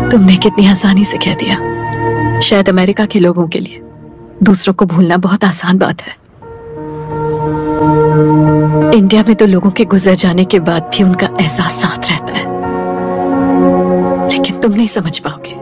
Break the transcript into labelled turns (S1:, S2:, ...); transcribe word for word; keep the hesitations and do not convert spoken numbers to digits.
S1: तुमने कितनी आसानी से कह दिया। शायद अमेरिका के लोगों के लिए दूसरों को भूलना बहुत आसान बात है। इंडिया में तो लोगों के गुजर जाने के बाद भी उनका एहसास साथ रहता है, लेकिन तुम नहीं समझ पाओगे।